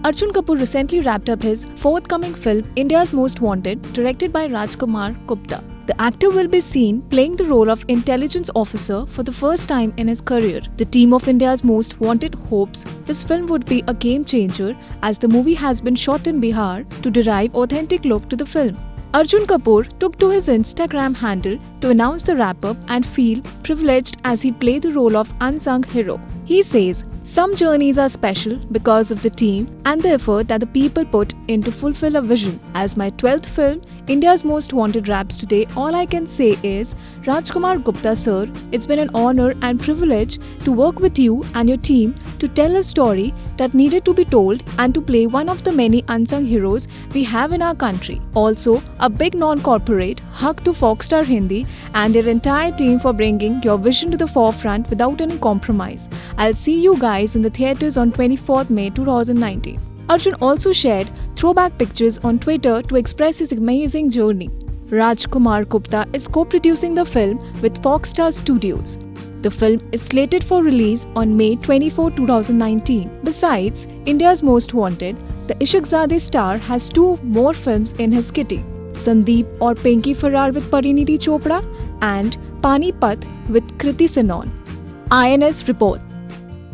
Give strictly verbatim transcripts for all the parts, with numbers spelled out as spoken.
Arjun Kapoor recently wrapped up his forthcoming film India's Most Wanted, directed by Rajkumar Gupta. The actor will be seen playing the role of intelligence officer for the first time in his career. The team of India's Most Wanted hopes this film would be a game changer, as the movie has been shot in Bihar to derive authentic look to the film. Arjun Kapoor took to his Instagram handle to announce the wrap-up and feel privileged as he played the role of unsung hero. He says, "Some journeys are special because of the team and the effort that the people put in to fulfill a vision. As my twelfth film, India's Most Wanted wraps today, all I can say is, Rajkumar Gupta sir, it's been an honor and privilege to work with you and your team to tell a story that needed to be told and to play one of the many unsung heroes we have in our country. Also, a big non-corporate hug to Foxstar Hindi and their entire team for bringing your vision to the forefront without any compromise. I'll see you guys in the theatres on twenty-fourth May two thousand nineteen. Arjun also shared throwback pictures on Twitter to express his amazing journey. Rajkumar Gupta is co-producing the film with Foxstar Studios. The film is slated for release on May twenty-fourth two thousand nineteen. Besides India's Most Wanted, the Ishaqzade star has two more films in his kitty: Sandeep or Pinky Farrar with Parineeti Chopra and Panipat with Kriti Sanon. I N S report.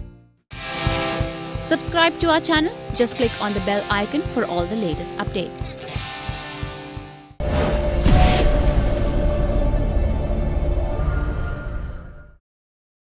Subscribe to our channel. Just click on the bell icon for all the latest updates.